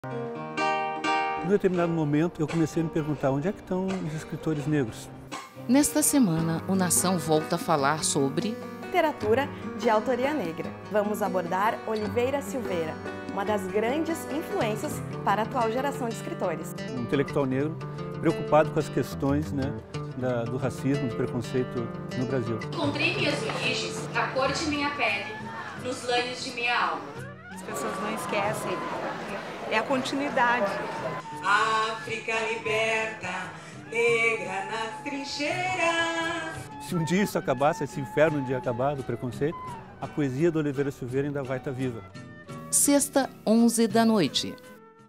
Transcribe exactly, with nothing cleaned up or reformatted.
Em determinado momento, eu comecei a me perguntar onde é que estão os escritores negros. Nesta semana, o Nação volta a falar sobre literatura de autoria negra. Vamos abordar Oliveira Silveira, uma das grandes influências para a atual geração de escritores. Um intelectual negro preocupado com as questões, né, da, do racismo, do preconceito no Brasil. Encontrei minhas origens na cor de minha pele, nos lanhos de minha alma. As pessoas não esquecem, é a continuidade. África liberta, negra nas trincheiras. Se um dia isso acabasse, esse inferno de acabar do preconceito, a poesia do Oliveira Silveira ainda vai estar viva. Sexta, onze da noite.